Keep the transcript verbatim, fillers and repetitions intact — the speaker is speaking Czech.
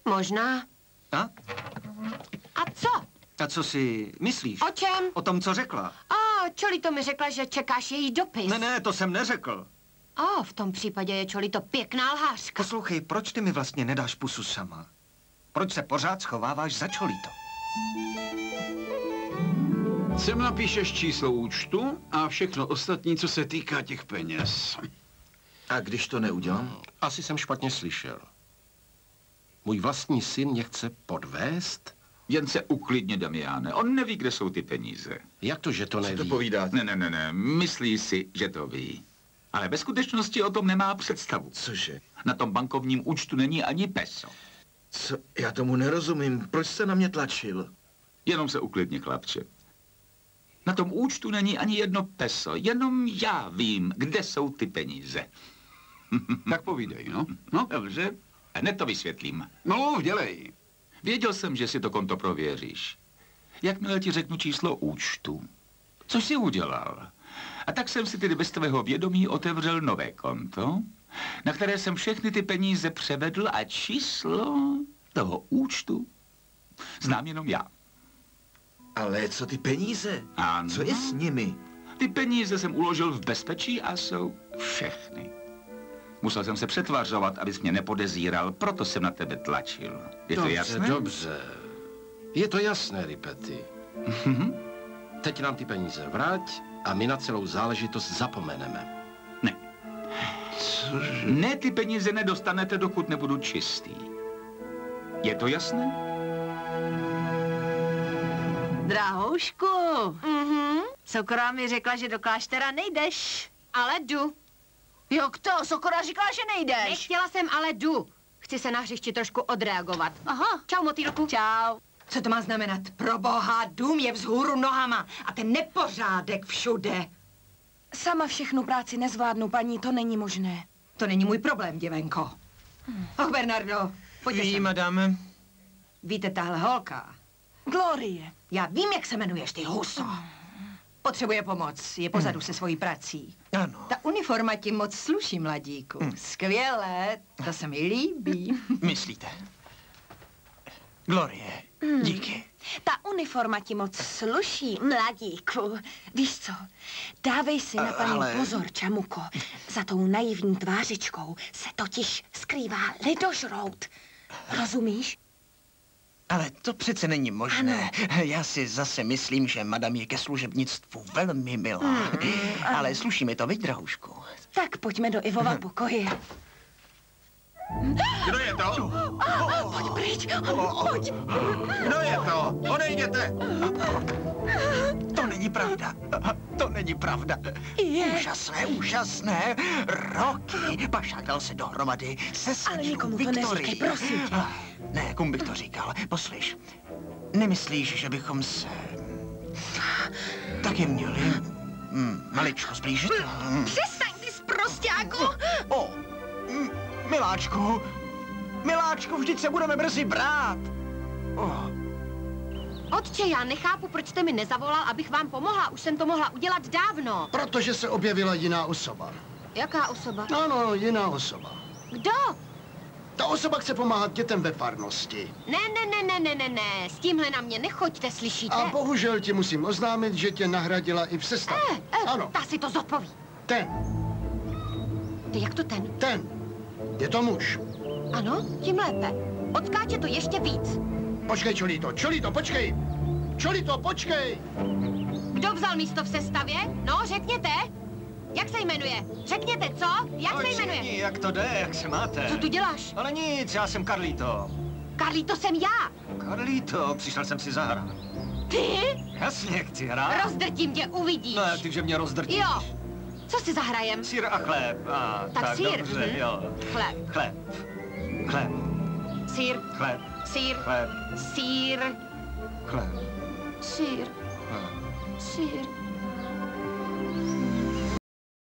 Možná. A? A co? A co si myslíš? O čem? O tom, co řekla. A, Čoli to mi řekla, že čekáš její dopis. Ne, ne, to jsem neřekl. A, v tom případě je Čoli to pěkná lhářka. Poslouchej, proč ty mi vlastně nedáš pusu sama? Proč se pořád schováváš za Čolito? Sem napíšeš číslo účtu a všechno ostatní, co se týká těch peněz. A když to neudělám? Asi jsem špatně slyšel. Můj vlastní syn mě chce podvést? Jen se uklidně, Damiáne. On neví, kde jsou ty peníze. Jak to, že to neví? Co to povídáte? Ne, ne, ne, ne. Myslí si, že to ví. Ale ve skutečnosti o tom nemá představu. Cože? Na tom bankovním účtu není ani peso. Co? Já tomu nerozumím. Proč jste na mě tlačil? Jenom se uklidně, chlapče. Na tom účtu není ani jedno peso. Jenom já vím, kde jsou ty peníze. Tak povídej, no. No, Dobře, hned to vysvětlím. no, dělej. Věděl jsem, že si to konto prověříš. Jakmile ti řeknu číslo účtu, což jsi udělal. A tak jsem si tedy bez tvého vědomí otevřel nové konto, na které jsem všechny ty peníze převedl a číslo toho účtu znám jenom já. Ale co ty peníze? Ano. Co je s nimi? Ty peníze jsem uložil v bezpečí a jsou všechny. Musel jsem se přetvařovat, abys mě nepodezíral, proto jsem na tebe tlačil. Je to Dobře, jasné? dobře. Je to jasné, Ripety. Teď nám ty peníze vrať a my na celou záležitost zapomeneme. Ne. Cože? Ne, ty peníze nedostanete, dokud nebudu čistý. Je to jasné? Drahoušku, Mhm, Sokora mi řekla, že do kláštera nejdeš. ale jdu. Jak to? Sokora říkala, že nejdeš. Nechtěla jsem, ale jdu. Chci se na hřišti trošku odreagovat. Aha. Čau, motýlku. Čau. Co to má znamenat? Pro boha, dům je vzhůru nohama a ten nepořádek všude. Sama všechnu práci nezvládnu, paní, to není možné. To není můj problém, děvenko. Hmm. Och, Bernardo, pojďte Ví, sem. madame. Víte, tahle holka. Glorie. Já vím, jak se jmenuješ, ty huso. Potřebuje pomoc, je pozadu se svojí prací. Ano. Ta uniforma ti moc sluší, mladíku. Skvěle, to se mi líbí. Myslíte? Glorie, díky. Ta uniforma ti moc sluší, mladíku. Víš co, dávej si na paní Ale- pozor, Čamuko. Za tou naivní tvářičkou se totiž skrývá lidožrout. Rozumíš? Ale to přece není možné. Já si zase myslím, že madam je ke služebnictvu velmi milá. Ale sluší mi to, viď, drahoušku? Tak pojďme do Ivova pokoje. Kdo je to? Pojď pryč, pojď. Kdo je to? Odejděte! To není pravda. To není pravda. Je. Úžasné, úžasné. Roky pašákal se dohromady se slečnou nikomu to Viktorií. neříkej, prosím tě. Ah, Ne, komu bych to říkal? Poslyš, nemyslíš, že bychom se taky měli hm, maličko zblížit? Hm. Přestaň, ty sprosťáku. O, hm, miláčku, miláčku, vždyť se budeme brzy brát. Oh. Otče, já nechápu, proč jste mi nezavolal, abych vám pomohla. Už jsem to mohla udělat dávno. Protože se objevila jiná osoba. Jaká osoba? Ano, jiná osoba. Kdo? Ta osoba chce pomáhat dětem ve farnosti. Ne, ne, ne, ne, ne, ne, ne. S tímhle na mě nechoďte, slyšíte? A bohužel ti musím oznámit, že tě nahradila i v sestavě. Eh, eh, Ano, ta si to zodpoví. ten, Ty, jak to ten? ten. Je to muž. Ano, tím lépe. Odskáče to ještě víc. Počkej, Čolito, Čolito, počkej. Čolito, počkej. Kdo vzal místo v sestavě? No, řekněte. Jak se jmenuje? Řekněte, co? Jak se jmenuje? jak to jde, jak se máte? Co tu děláš? Ale nic, já jsem Carlito. Karlí, to jsem já. Carlito, přišel jsem si zahrát. Ty? Jasně, chci hrát. Rozdrtím tě, uvidíš. Ne, ty, že mě rozdrtíš. Jo. Co si zahrajem? Sýr a chléb. A, Tak tak sýr, dobře, mhm. jo. Chléb. Chléb. Chléb. Sýr. Chléb. Sýr. Chléb. Sýr. Chléb. Sýr. Chléb. Sýr.